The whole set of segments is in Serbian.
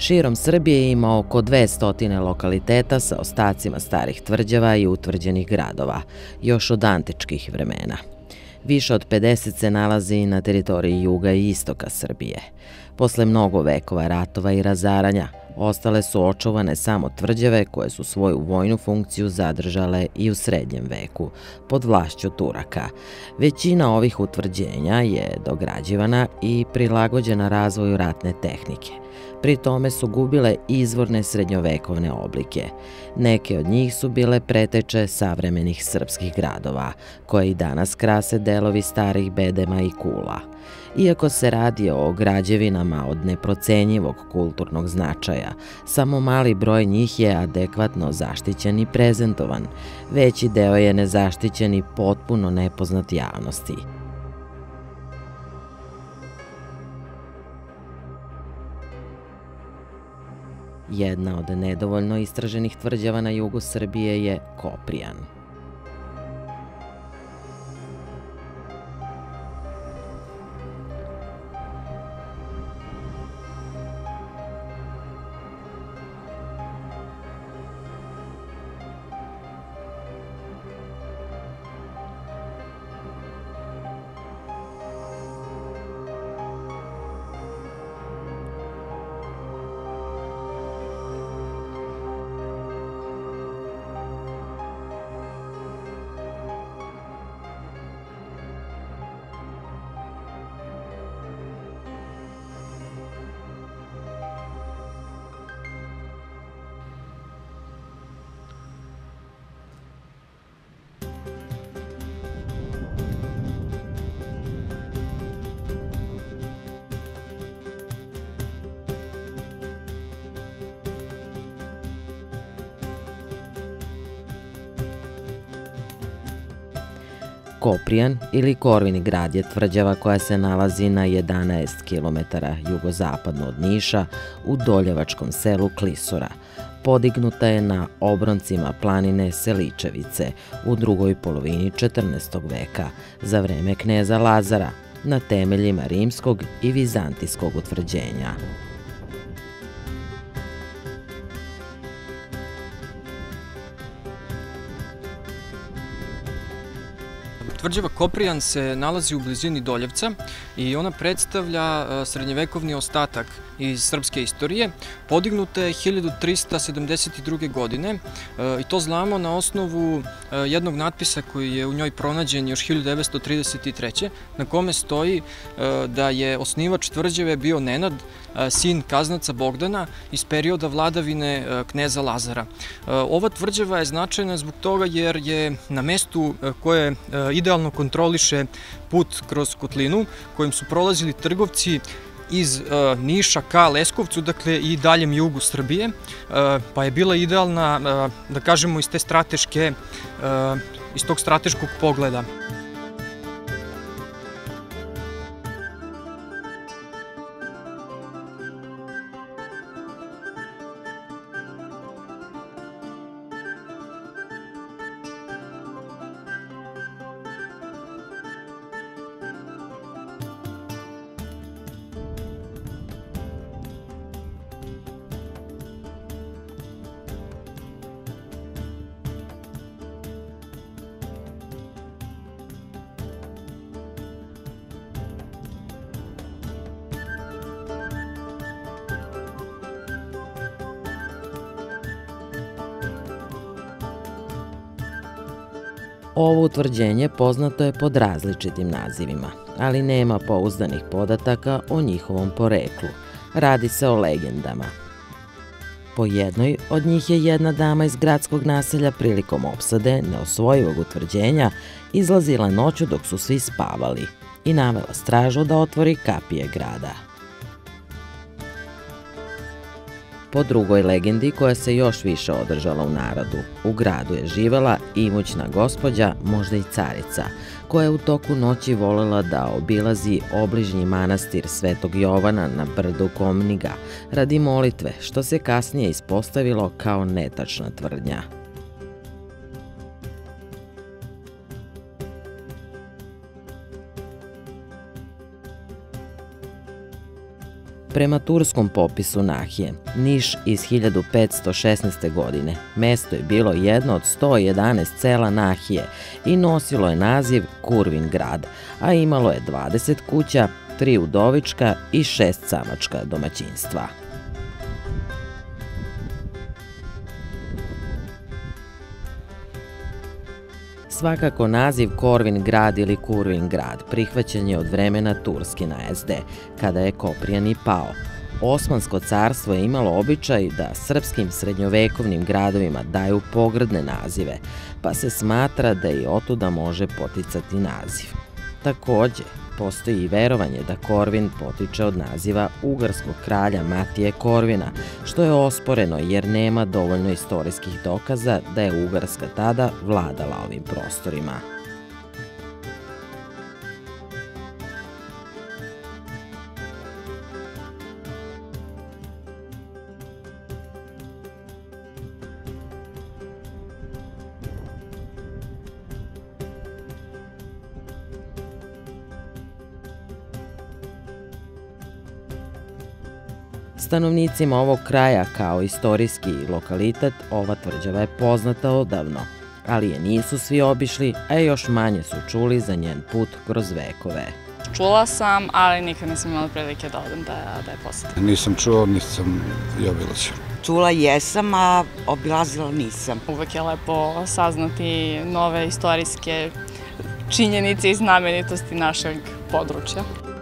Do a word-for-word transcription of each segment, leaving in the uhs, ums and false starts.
Širom Srbije ima oko dvesta lokaliteta sa ostacima starih tvrđava i utvrđenih gradova, još od antičkih vremena. Više od pedeset se nalazi na teritoriji juga i istoka Srbije. Posle mnogo vekova ratova i razaranja, ostale su očuvane samo tvrđave koje su svoju vojnu funkciju zadržale i u srednjem veku, pod vlašću Turaka. Većina ovih utvrđenja je dograđivana i prilagođena razvoju ratne tehnike. Pri tome su gubile izvorne srednjovekovne oblike. Neke od njih su bile preteče savremenih srpskih gradova, koje i danas krase delovi starih bedema i kula. Iako se radi o građevinama od neprocenjivog kulturnog značaja, samo mali broj njih je adekvatno zaštićen i prezentovan. Veći deo je nezaštićen i potpuno nepoznat javnosti. Jedna od nedovoljno istraženih tvrđava na jugu Srbije je Koprijan. Koprijan ili Korvini grad je tvrđava koja se nalazi na jedanaest kilometara jugozapadno od Niša u Doljevačkom selu Klisura. Podignuta je na obroncima planine Seličevice u drugoj polovini četrnaestog veka za vreme kneza Lazara na temeljima rimskog i vizantijskog utvrđenja. Tvrđava Koprijan se nalazi u blizini Doljevca i ona predstavlja srednjevekovni ostatak iz srpske istorije. Podignuta je hiljadu trista sedamdeset druge. godine i to znamo na osnovu jednog natpisa koji je u njoj pronađen još hiljadu devetsto trideset treće. na kome stoji da je osnivač tvrđave bio Nenad, sin kaznaca Bogdana iz perioda vladavine kneza Lazara. Ova tvrđava je značajna zbog toga jer je na mestu koje idealno kontroliše put kroz kotlinu kojim su prolazili trgovci iz Niša ka Leskovcu, dakle i daljem jugu Srbije, pa je bila idealna, da kažemo, iz te strateške, iz tog strateškog pogleda. Ovo utvrđenje poznato je pod različitim nazivima, ali nema pouzdanih podataka o njihovom poreklu. Radi se o legendama. Po jednoj od njih je jedna dama iz gradskog naselja prilikom opsade neosvojivog utvrđenja izlazila noću dok su svi spavali i navela stražu da otvori kapije grada. Po drugoj legendi, koja se još više održala u narodu, u gradu je živela imućna gospođa, možda i carica, koja je u toku noći volela da obilazi obližnji manastir Svetog Jovana na brdu Komniga radi molitve, što se kasnije ispostavilo kao netačna tvrdnja. Prema turskom popisu Nahije, Niš iz hiljadu petsto šesnaeste. godine, mesto je bilo jedno od sto jedanaest sela Nahije i nosilo je naziv Kurvin grad, a imalo je dvadeset kuća, tri udovička i šest samačka domaćinstva. Svakako naziv Korvin grad ili Kurvin grad prihvaćen je od vremena turske najezde, kada je Koprijan i pao. Osmansko carstvo je imalo običaj da srpskim srednjovekovnim gradovima daju pogrdne nazive, pa se smatra da i otuda može poticati naziv. Takođe, postoji i verovanje da Korvin potiče od naziva ugarskog kralja Matije Korvina, što je osporeno jer nema dovoljno istorijskih dokaza da je Ugarska tada vladala ovim prostorima. Stanovnicima ovog kraja kao istorijski lokalitet ova tvrđava je poznata odavno, ali je nisu svi obišli, a još manje su čuli za njen put kroz vekove. Čula sam, ali nikad nisam imala prilike da odem da je posetim. Nisam čuo, nisam i obilazio. Čula jesam, a obilazila nisam. Uvek je lepo saznati nove istorijske činjenice i znamenitosti našeg područja.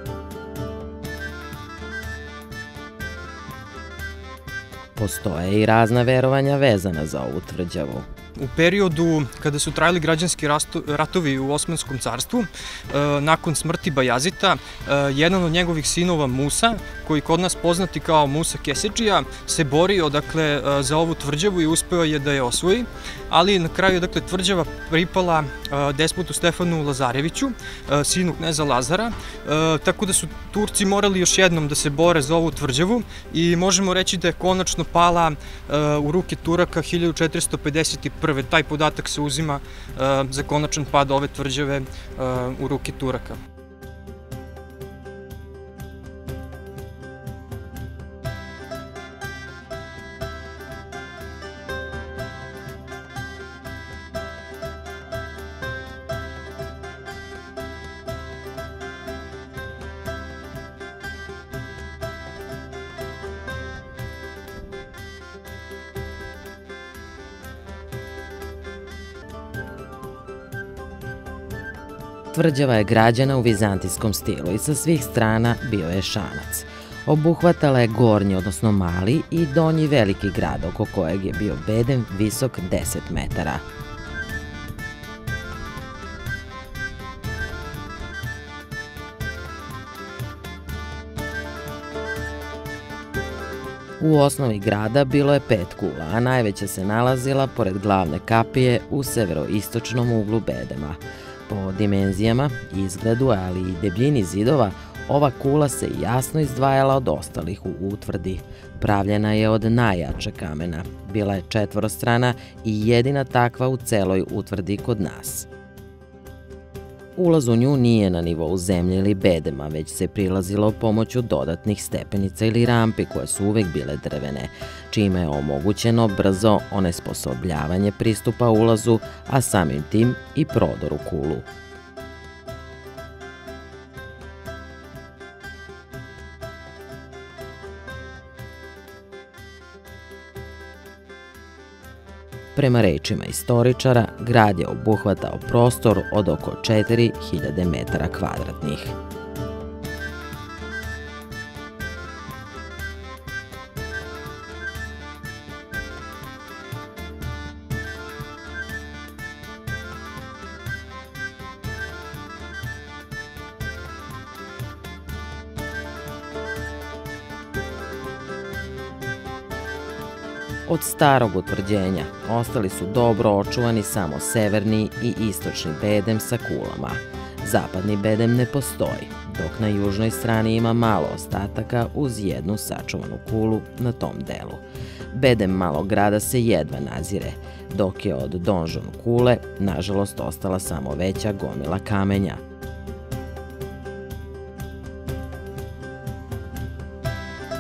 Postoje i razna verovanja vezana za ovu tvrđavu. U periodu kada su trajali građanski ratovi u Osmanskom carstvu, nakon smrti Bajazita, jedan od njegovih sinova Musa, koji kod nas poznati kao Musa Kesedžija, se borio dakle, za ovu tvrđavu i uspeo je da je osvoji, ali na kraju dakle, tvrđava pripala despotu Stefanu Lazareviću, sinu kneza Lazara, tako da su Turci morali još jednom da se bore za ovu tvrđavu i možemo reći da je konačno pala u ruke Turaka hiljadu četiristo pedeset prve. Taj podatak se uzima za konačan pad ove tvrđave u ruke Turaka. Tvrđava je građena u vizantijskom stilu i sa svih strana bio je šanac. Obuhvatala je gornji, odnosno mali, i donji veliki grad, oko kojeg je bio bedem visok deset metara. U osnovi grada bilo je pet kula, a najveća se nalazila pored glavne kapije u severoistočnom uglu bedema. Po dimenzijama, izgledu, ali i debljini zidova, ova kula se jasno izdvajala od ostalih u utvrdi. Pravljena je od najjačeg kamena. Bila je četvorostrana i jedina takva u celoj utvrdi kod nas. Ulaz u nju nije na nivou zemlje ili bedema, već se prilazilo pomoću dodatnih stepenica ili rampi koje su uvek bile drvene, čime je omogućeno brzo onesposobljavanje pristupa ulazu, a samim tim i prodor u kulu. Prema rečima istoričara, grad je obuhvatao prostor od oko četiri hiljade metara kvadratnih. Od starog utvrđenja ostali su dobro očuvani samo severni i istočni bedem sa kulama. Zapadni bedem ne postoji, dok na južnoj strani ima malo ostataka uz jednu sačuvanu kulu na tom delu. Bedem malog grada se jedva nazire, dok je od donžon kule, nažalost, ostala samo veća gomila kamenja.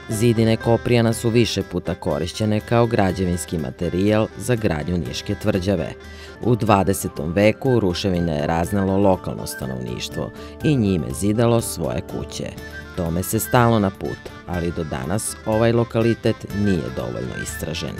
Zidine Koprijana su više puta korišćene kao građevinski materijal za gradnju Niške tvrđave. U dvadesetom veku ruševine je raznalo lokalno stanovništvo i njime zidalo svoje kuće. Tome se stalo na put, ali do danas ovaj lokalitet nije dovoljno istražen.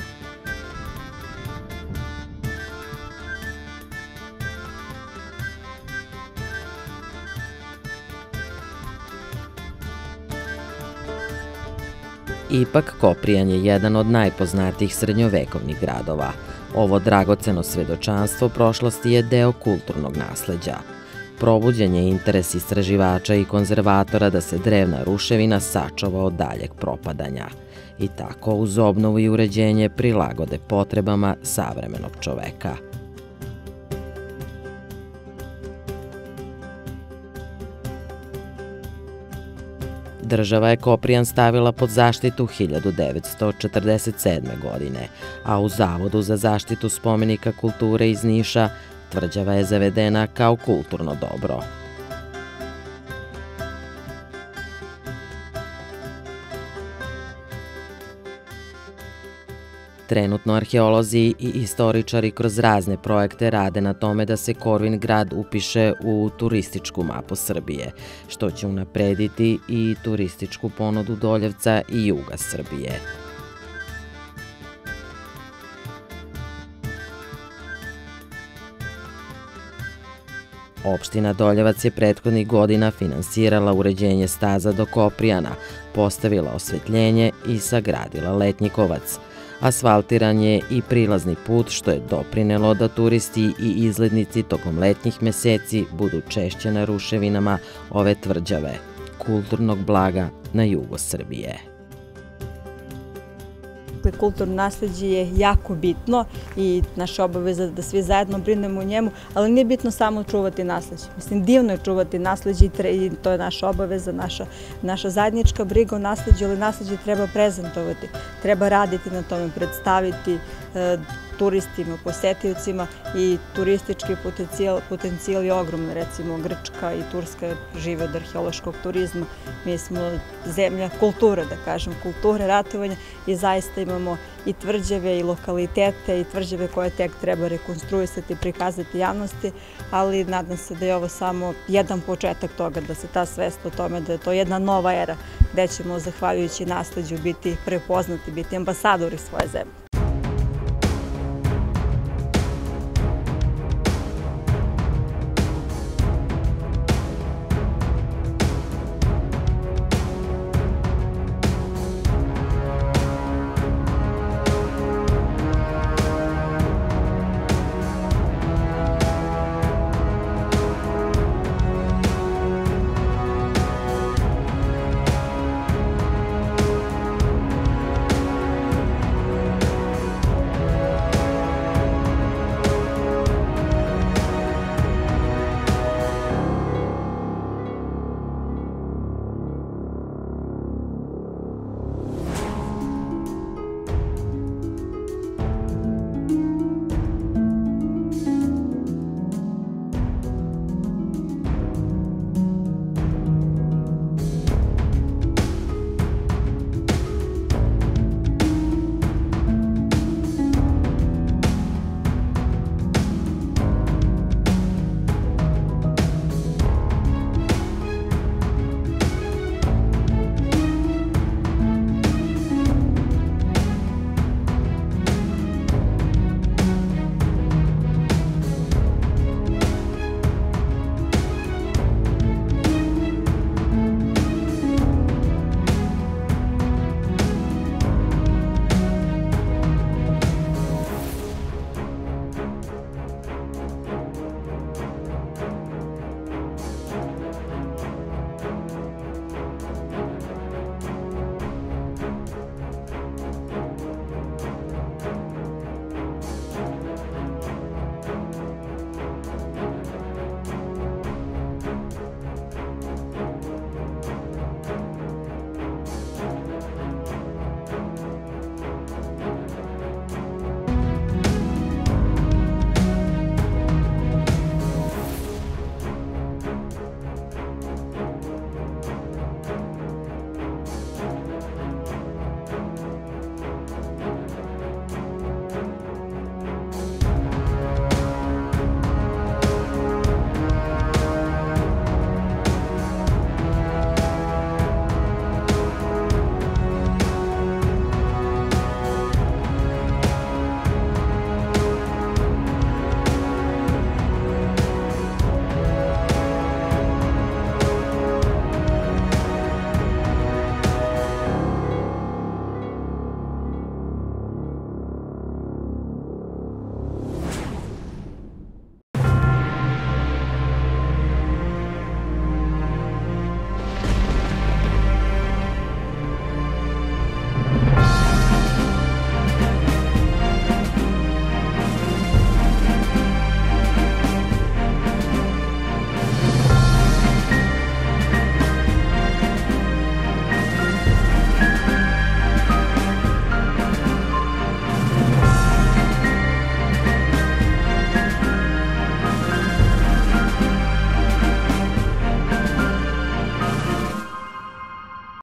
Ipak, Koprijan je jedan od najpoznatijih srednjovekovnih gradova. Ovo dragoceno svedočanstvo prošlosti je deo kulturnog nasleđa. Probuđen je interes istraživača i konzervatora da se drevna ruševina sačuva od daljeg propadanja i tako uz obnovu i uređenje prilagode potrebama savremenog čoveka. Država je Koprijan stavila pod zaštitu hiljadu devetsto četrdeset sedme. godine, a u Zavodu za zaštitu spomenika kulture iz Niša tvrđava je zavedena kao kulturno dobro. Trenutno arheolozi i istoričari kroz razne projekte rade na tome da se Korvin grad upiše u turističku mapu Srbije, što će unaprediti i turističku ponudu Doljevca i juga Srbije. Opština Doljevac je prethodnih godina finansirala uređenje staza do Koprijana, postavila osvetljenje i sagradila letnjikovac. Asfaltiran je i prilazni put, što je doprinelo da turisti i izletnici tokom letnjih meseci budu češće na ruševinama ove tvrđave, kulturnog blaga na jugu Srbije. Kulturno nasleđe je jako bitno i naša obaveza da svi zajedno brinemo o njemu, ali nije bitno samo čuvati nasleđe. Mislim, divno je čuvati nasleđe i to je naša obaveza, naša zajednička briga o nasleđu, ali nasleđe treba prezentovati, treba raditi na tome, predstaviti turistima, posetiocima i turistički potencijal je ogroman. Recimo, Grčka i Turska žive od arheološkog turizma. Mi smo zemlja kulture, da kažem, kulture ratovanja i zaista imamo i tvrđave i lokalitete i tvrđave koje tek treba rekonstruisati i prikazati javnosti, ali nadam se da je ovo samo jedan početak toga, da se ta svest o tome da je to jedna nova era gde ćemo, zahvaljujući nasleđu, biti prepoznati, biti ambasadori svoje zemlje.